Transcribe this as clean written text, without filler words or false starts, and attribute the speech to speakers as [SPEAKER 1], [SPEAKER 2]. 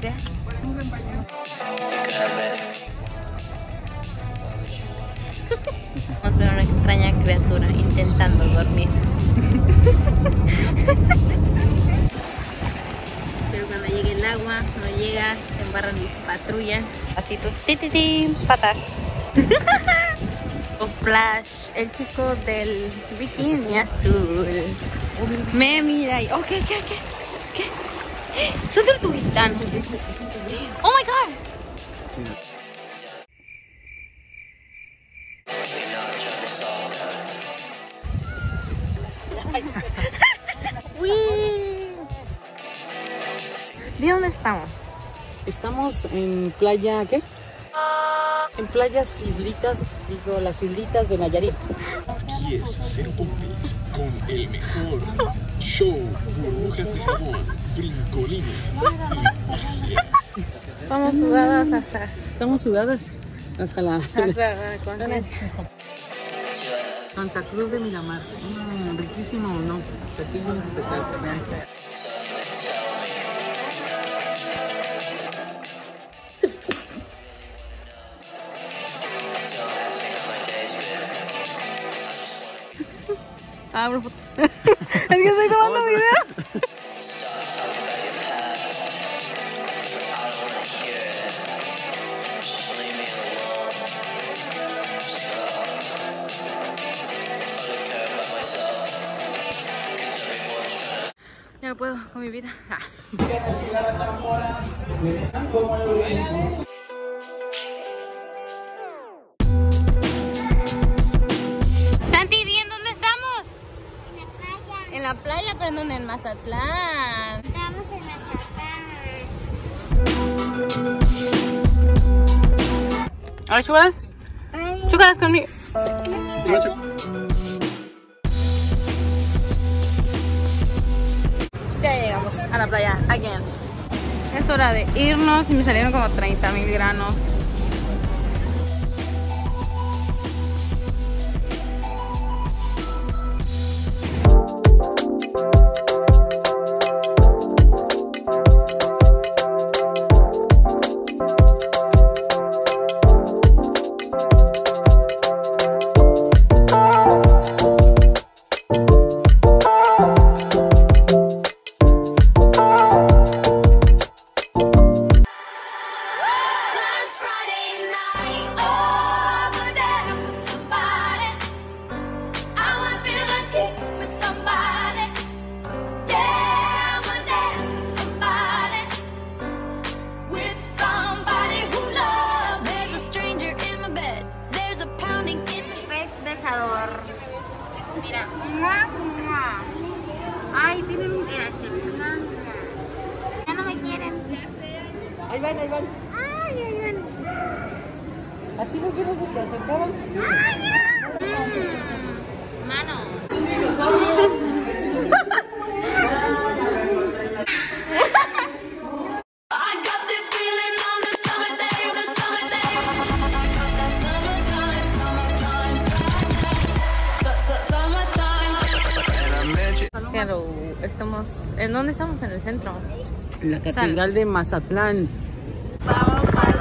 [SPEAKER 1] Vean. Vamos a ver una extraña criatura intentando dormir. Pero cuando llegue el agua, no llega, se embarran mis patrullas. Patitos, tititi, patas. O Flash, el chico del bikini azul. Me mira y... Oh, ¿qué? Son tortuguitas. Oh my god. ¿De dónde estamos?
[SPEAKER 2] Estamos en playa, ¿qué? En playas islitas, digo, las islitas de Nayarit.
[SPEAKER 3] Aquí es Serpopis con el mejor show, burbujas de jabón, brincolines y magia.
[SPEAKER 1] Estamos sudadas hasta...
[SPEAKER 2] Estamos sudadas hasta la
[SPEAKER 1] conciencia.
[SPEAKER 2] Santa Cruz de Miramar. Riquísimo, ¿no? Platillo especial.
[SPEAKER 1] Ah, bro. Es que estoy tomando video. Ya no puedo con mi vida. Santi, ¿en dónde estamos? En la playa, pero no en Mazatlán.
[SPEAKER 4] Estamos en Mazatlán.
[SPEAKER 1] A ver, chúcalas. Chúcalas conmigo. Ya llegamos a la playa, again. Es hora de irnos y me salieron como 30,000 granos. Mira. Ay, tienen un... Mira, ya no me quieren.
[SPEAKER 2] Ahí van.
[SPEAKER 4] Ay, ay, ay.
[SPEAKER 2] ¿A ti no quieres que te acercaban?
[SPEAKER 4] Ay,
[SPEAKER 1] Mano. Pero estamos... ¿En dónde estamos? En el centro.
[SPEAKER 2] En la catedral de Mazatlán.
[SPEAKER 1] Vamos para